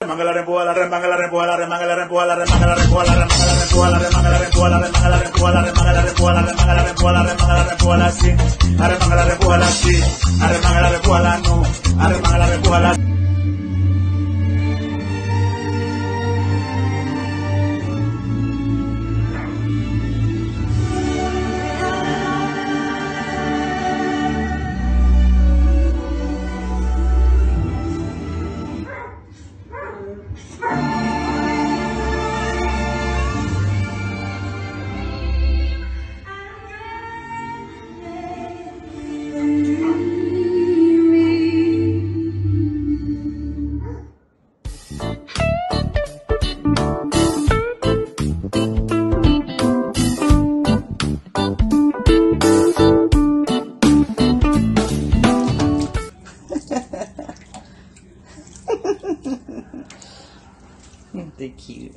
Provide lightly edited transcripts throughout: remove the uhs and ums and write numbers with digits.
They're cute.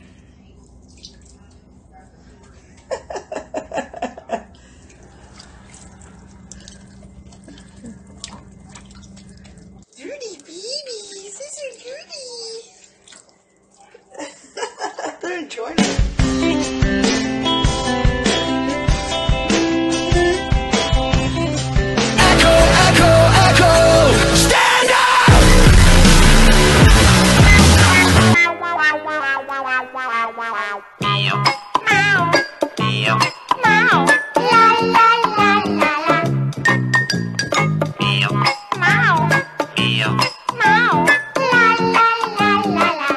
Dirty babies, these are dirty. They're enjoying it. Echo, echo, echo, stand up! Mio Mao, Mio Mao, la la la la la. Mio Mao, Mio Mao, la la la la la.